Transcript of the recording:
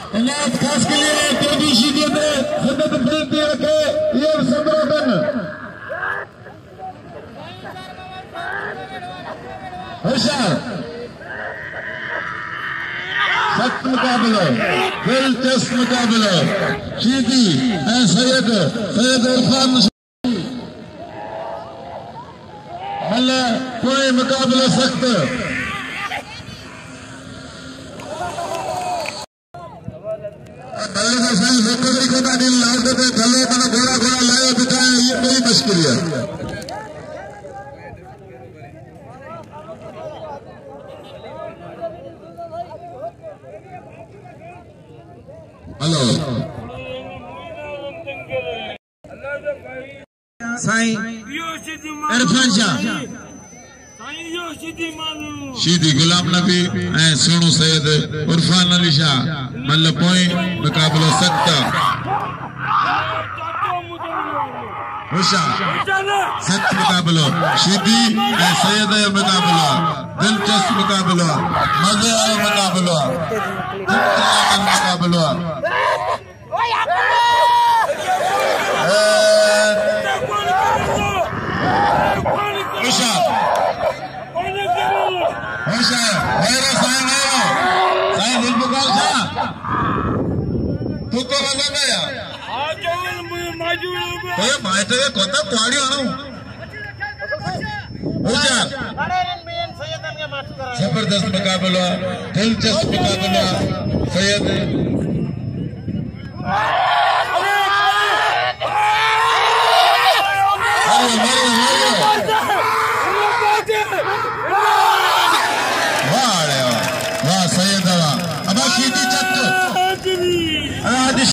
इनायत खास के लिए तेजी शीदी में खिदमत विनती रखे ये संबोधन होशियार सख्त मुकाबला दिलचस्प मुकाबला शीदी सैयद इरफान कोई मुकाबला सख्त घोड़ा लाया बिठाए ये बड़ी मुश्किल है। हेलो साईं इरफान शाह शहीदी गुलामनबी सोनू सैयद उर्फान अली शाह मतलब पोई मुकाबलो सख्त सख्त मुकाबलो शहीदी सैयद मुकाबलो दिलचस्प मुकाबलो मजे वाला मुकाबलो मुकाबलो जबरदस्त मुकाबला दिलचस्प मुकाबला सैयद